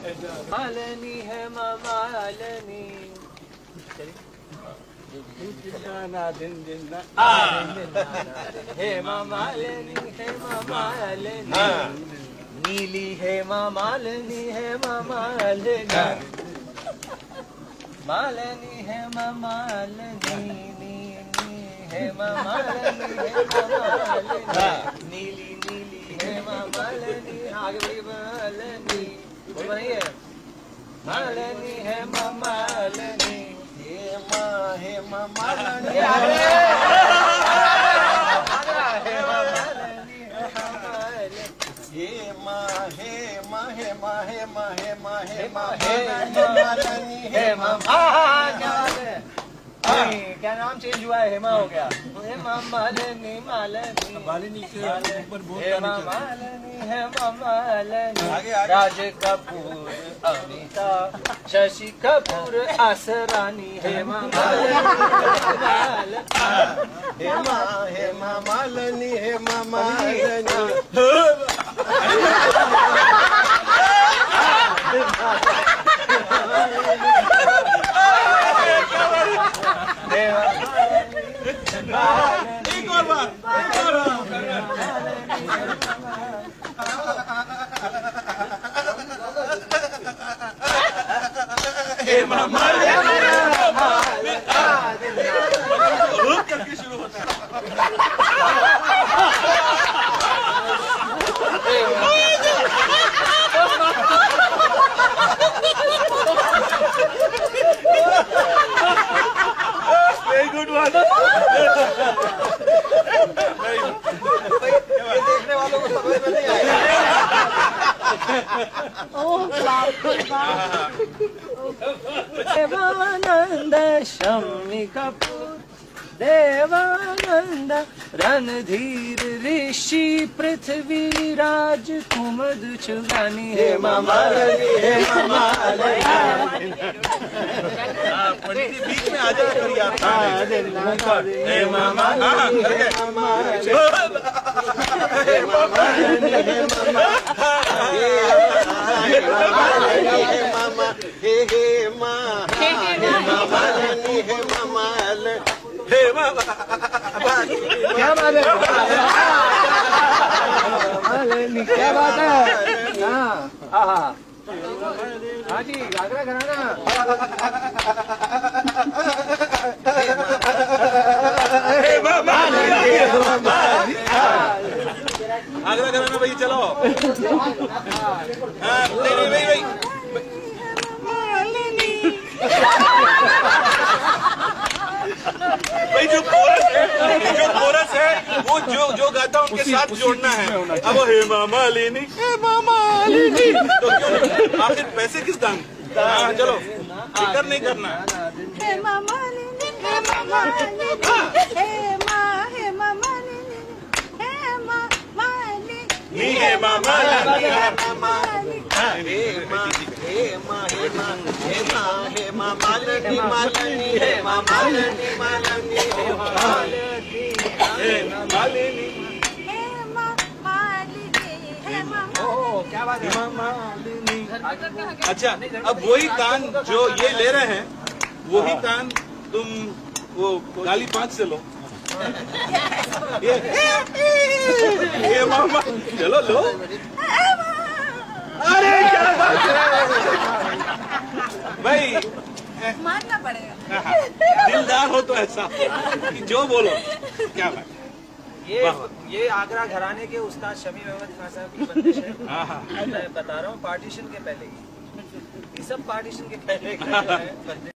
मालनी है मालनी हे मालनी है मालनी नीली है मालनी है मालनी मालनी है मालनी है मालनी है मालनी नीली नीली है मालनी आगे बढ़िए मालनी वो बनाइए मालनी है मालनी हे मालनी क्या नाम चेंज हुआ है? हेमा हो गया। हेमा मालनी मालनी मालनी के ऊपर बहुत हेमा मालनी हेमा मालनी राज कपूर अमिताभ शशि कपूर आसरानी हेमा हेमा हेमा मालनी हेमा मालनी एक और बार रुक करके शुरू होता है। Very good one. देखने वालों को समझ में नहीं आएगा। देवानंद शम्मी कपूर देवानंद रणधीर ऋषि पृथ्वीराज कुमुद चुगानी हेमा मालनी हेमा मालनी पंडित बीच में आ जाए करिए आप। हेमा मालनी हेमा मालनी हेमा मालनी क्या बात है? मालनी क्या बात है? हाँ हाँ जी घाघरा घराना आगरा घराना भाई चलो। नहीं भाई भाई जो कोरस है वो जो गाता है उनके साथ जोड़ना है। अब वो हेमा मालिनी तो क्यों आखिर पैसे किस दाम? हाँ चलो फिक्र नहीं करना है। हेमा मालिनी हेमा मालिनी हेमा हेमा मालिनी हेमा मालिनी हेमा मालिनी हेमा मालिनी मालिनी हेमा मालिनी मालिनी हेमा मालिनी हेमा मालिनी हेमा क्या बात है? अच्छा अब वही कान जो ये ले रहे हैं वही कान तुम वो गाली 5 से लो। ये मामा चलो लो। अरे क्या बात है भाई मानना पड़ेगा। दिलदार हो तो ऐसा कि जो बोलो क्या बात। ये आगरा घराने के उस्ताद शमी अहमद खान साहब की बंदिश है। मैं बता रहा हूँ पार्टीशन के पहले ही, ये सब पार्टीशन के पहले